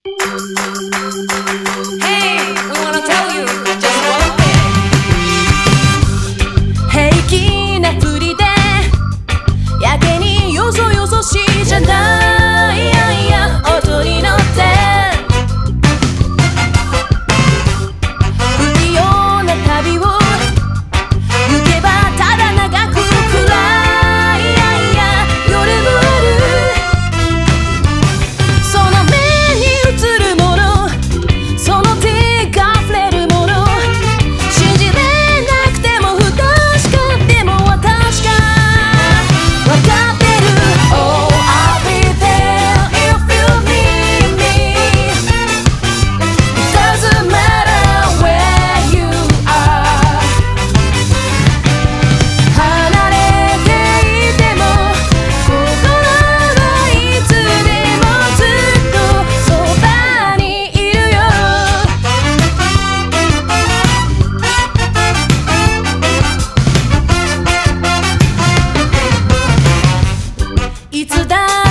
Hey, we wanna tell you just one thing. 平気なふりでやけによそよそしいじゃない、音に乗って不器用な旅を行けばただ長く暗い、夜もあるその目に映るもの、その手が触れるもの、信じれなくても不確かでも私がわかってる。 Oh, I'll be there if you need me. It doesn't matter where you are. 離れていても心はいつでもずっとそばにいるよ。いつだ